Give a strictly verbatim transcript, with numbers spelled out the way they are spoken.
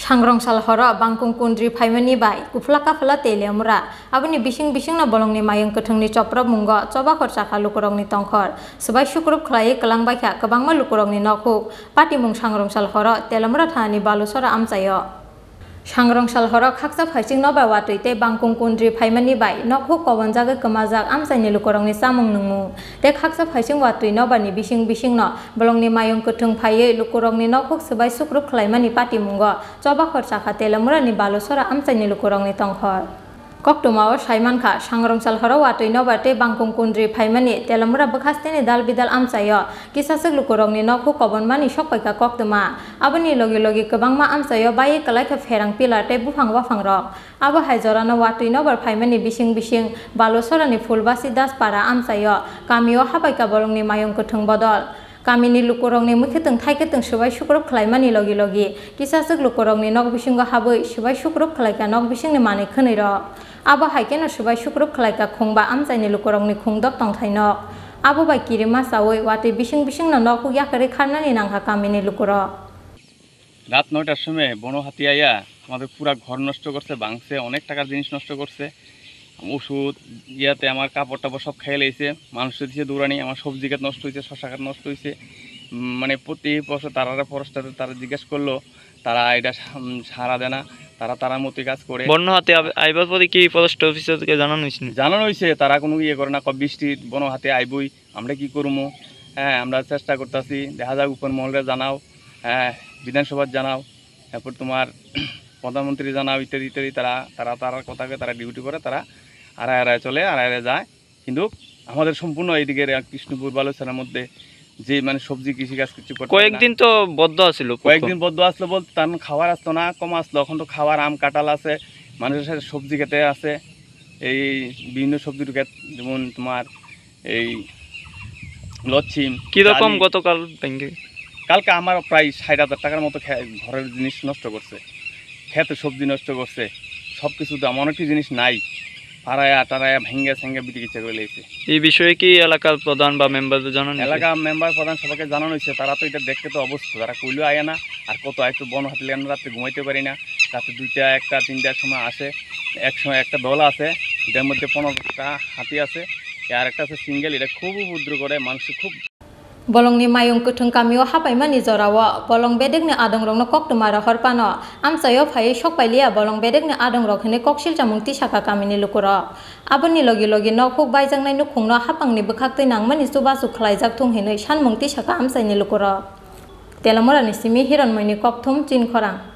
Sangrong salhoro bangkung kundri phaimani bai kufla kafla telemura aboni bising bising na bolongni mayang kethengni choprab mungo choba khorsa kha lukurongni tongkhor subai sukrup khlai kelang bai kha kabangma lukurongni nokhuk patimung sangrong salhoro telemura thani balusora amchayo Sangrong salhoro khaksa phaising no bai watuite bangkung kundri phaimani bai nokhuk kobonjaga kamajak amchaini lukurongni samung nungmu te khaksa phaising watui no bani bising bising no bolongni mayong ketheng phaiye lukurongni nokhuk subai sukrup khlaimani patimungo choba khorsa kha telemura ni balusora amchaini lukurongni tongkhor Koktumao Saiman Kha Sangrong salhoro watui no bate bangkung kundri phaimani telemura bakhasteni dal bidal amchayo kisasek lukurongni nokhuk kobonmani sokpaika koktuma aboni logi logi kabangma amchayo bai kalai kha ferang pilar te bufang wafang rok abo haijora no watui no bar phaimani bising bising balusorani fulbasi daspara amchayo kamio habaika bolongni mayong ketheng bodol Kamini lukurongni mukheteng thaiketeng subai sukrup khlaimani logi logi kisasek lukurongni nok bisingo haboi subai sukrup khlaika nok bisingni mane khonoi ro abo haikeno subai sukrup khlaika khongba amchaini lukurongni khongdok tongthainok abo bai kirima sawoi watui bising bising no nok yakare kharnani nangha kamini lukuro রাত নয়টার সময় বন হাতি আইয়া আমাদের পুরা ঘর নষ্ট করছে ভাঙছে অনেক টাকার জিনিস নষ্ট করছে ওষুধ ইয়াতে আমার কাপড় টাপড় সব খেয়ে লেগেছে মানুষের দিকে দৌড়ানি আমার সবজি গাছ নষ্ট হয়েছে শশা গাছ নষ্ট হয়েছে মানে প্রতি বছর তারা ফরেস্টারে তারা জিজ্ঞেস করলো তারা এটা সারা দেয় না তারা তারা মতো কাজ করে বন্য হাতে আইবার পরে কি ফরেস্ট অফিসারকে জানানো হয়েছে জানানো হয়েছে তারা কোনো ইয়ে করে না বৃষ্টি বন হাতে আইবই আমরা কি করবো হ্যাঁ আমরা চেষ্টা করতেছি দেখা যাক উপর মহলে জানাও হ্যাঁ বিধানসভার জানাও তারপর তোমার প্রধানমন্ত্রী জানাও ইত্যাদি ইত্যাদি তারা তারা তার কথাকে তারা ডিউটি করে তারা আড়াই আড়াই চলে আড়াই আড়াই যায় কিন্তু আমাদের সম্পূর্ণ এইদিকে কৃষ্ণপুর বালুচরের মধ্যে যে মানে সবজি কৃষিকাজ কিছু করতে কয়েকদিন তো বদ্ধ আছিল কয়েকদিন বদ্ধ আসলো বলতে তার খাবার আসতো না কম আসলো এখন তো খাবার আম কাঁঠাল আছে মানুষের সাথে সবজি খেতে আছে এই বিভিন্ন সবজির ক্ষেত যেমন তোমার এই লচ্ছিম কীরকম গতকাল ব্যাংকে কালকে আমার প্রায় ষাট হাজার টাকার মতো ঘরের জিনিস নষ্ট করছে খেতে সবজি নষ্ট করছে সব কিছু দাম অনেকটি জিনিস নাই পাড়ায়া টাড়ায়া ভেঙ্গে সেঙ্গে বিচিকিৎসা করে লেগেছে এই বিষয়ে কি এলাকার প্রধান বা মেম্বারদের জানানো এলাকা মেম্বার প্রধান সবাইকে জানানো হয়েছে তারা তো এটা দেখতে তো অবস্থা তারা কইলেও আয় না আর কত একটু বন হাতে লেগে রাত্রে ঘুমাইতে পারি না রাত্রে দুইটা একটা তিনটার সময় আসে এক সময় একটা দল আছে এটার মধ্যে পনেরোটা হাতি আছে আর একটা আছে সিঙ্গেল এটা খুব উপদ্রব করে মানুষ খুব Bolongni mayung ketheng kamio hapaimani jorawo bolong bedekni adongrongno koktumara horpano amchayo phai sokpailia bolong bedekni adongrok hene koksil chamung tisaka kamini lukuro aboni logi logi nokhuk baijangnai nukhungno hapangni bukhaktei nangmani subasu khlaijak thung hinoi sanmung tisaka amchaini lukuro telamorani simi hironmoini kokthum chinkhorang